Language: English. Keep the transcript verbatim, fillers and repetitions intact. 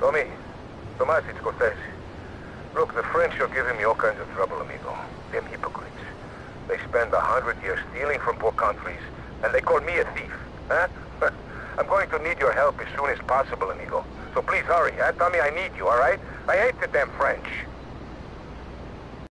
Tommy, Tomas, it's Cortez. Look, the French are giving me all kinds of trouble, amigo. Them hypocrites. They spend a hundred years stealing from poor countries, and they call me a thief, huh? I'm going to need your help as soon as possible, amigo. So please hurry, huh, Tommy? I need you, all right? I hate the damn French.